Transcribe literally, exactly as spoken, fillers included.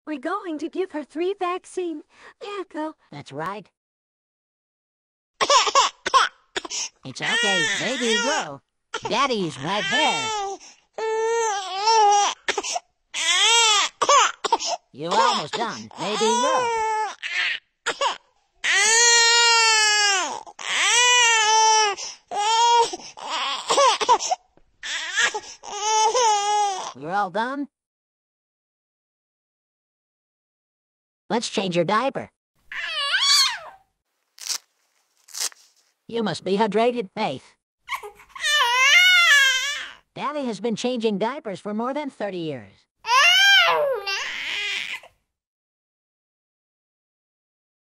We're going to give her three vaccine. Yakko. That's right. It's okay, baby, grow. Daddy's right here. You're almost done, baby, grow. You're all done? Let's change your diaper. You must be hydrated, Faith. Daddy has been changing diapers for more than thirty years.